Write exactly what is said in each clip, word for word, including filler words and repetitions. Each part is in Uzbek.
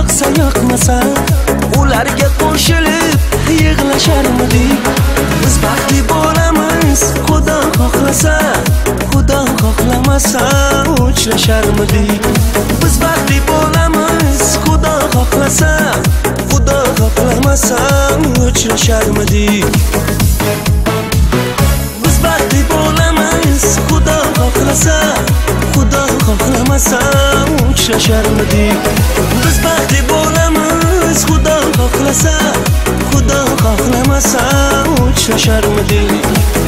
yoqsa yoqmasa ularga qo'shilib yig'lasharmidik. Biz baxtli bo'lamiz, Xudo xohlasa, Xudo xohlamasa uchrasharmidik. Biz baxtli bo'lamiz, Xudo xohlasa, Xudo xohlamasa uchrasharmidik. Biz baxtli bo'lamiz, Xudo xohlasa, Xudo xohlamasa uchrasharmidik. Biz baxtli bo'lamiz, Xudo xohlasa, Xudo xohlamasa uchrasharmidik.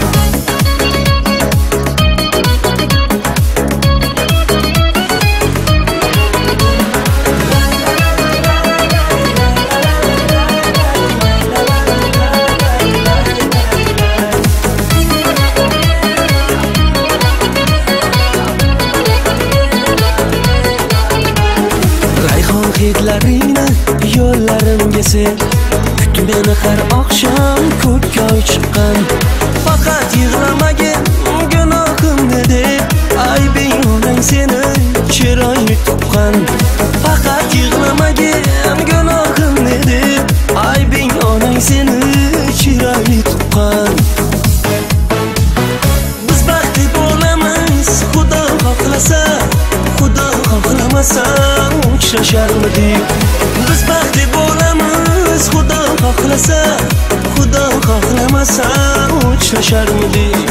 Hidlaringni yo'llarimga sen kut meni har oqshom ko'kka chiqqan. Faqat yig'lamagin gunohimni deb aybing onang seni chiroyli tuqqan. Faqat yig'lamagin gunohimni deb aybing onang seni chiroyli tuqqan. Biz baxtli bo'lamiz, Xudo xohlasa, Xudo xohlamasa uchrasharmidik. Biz baxtli bo'lamiz, Xudo xohlasa, Xudo xohlamasa uchrasharmidik.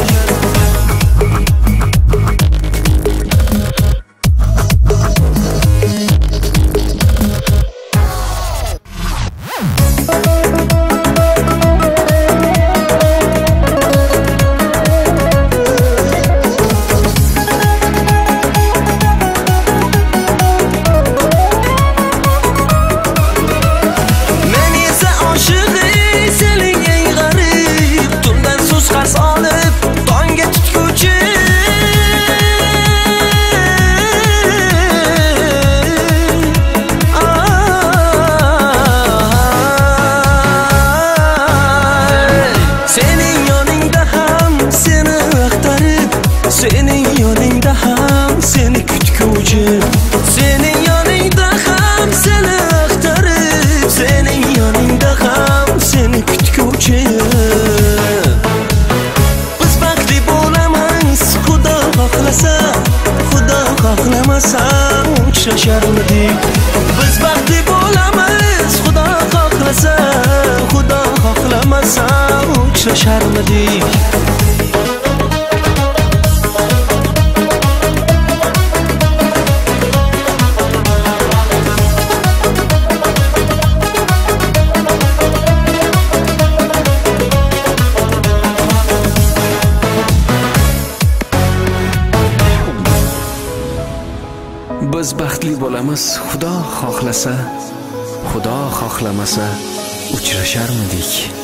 Senin yoningda ham seni kutguvchi, sening yoningda ham seni axtarib, sening yoningda ham seni kutguvchi. Biz baxtli bo'lamiz, Xudo xohlasa, Xudo xohlamasa uchrasharmidik. Biz baxtli bo'lamiz, Xudo xohlasa, Xudo xohlamasa uchrasharmidik. Biz baxtli bo'lamiz, Xudo xohlasa, Xudo xohlamasa uchrasharmidik.